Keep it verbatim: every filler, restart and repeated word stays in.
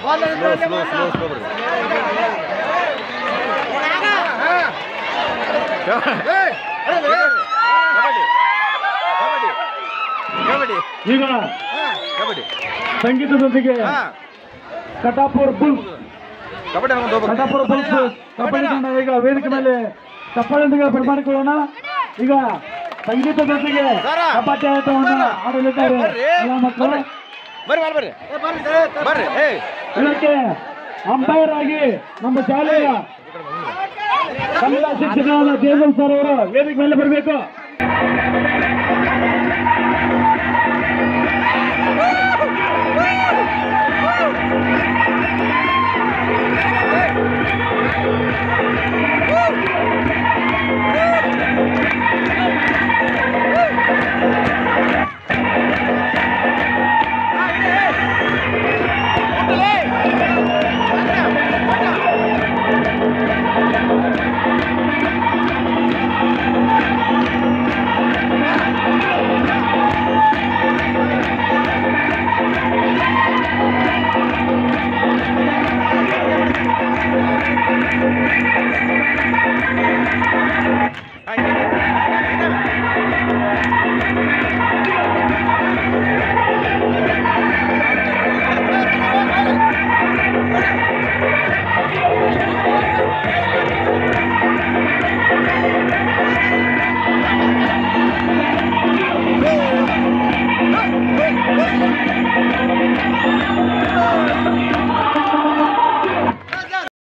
ಈಗ ಸಂಗೀತದೊಂದಿಗೆ Katapura bulls Katapura bulls kabaddi ತಂಡ ಈಗ ವೇದಿಕೆ ಮೇಲೆ ಚಪ್ಪಾಳೆಯೊಂದಿಗೆ ಬರಮಾಡಿಕೊಳ್ಳೋಣ. ಈಗ ಸಂಗೀತದೊಂದಿಗೆ ಕಬಡ್ಡಿ ಆಟವನ್ನು ಆಡಲಿದ್ದಾರೆ ಎಲ್ಲ ಮಕ್ಕಳು. ಇದಕ್ಕೆ ಅಂಪೈರ್ ಆಗಿ ನಮ್ಮ ಶಾಲೆಯ ಕನ್ನಡ ಶಿಕ್ಷಕರಾದ ದೇವಲ್ ಸರ್ ಅವರು ವೇದಿಕೆ ಮೇಲೆ ಬರಬೇಕು.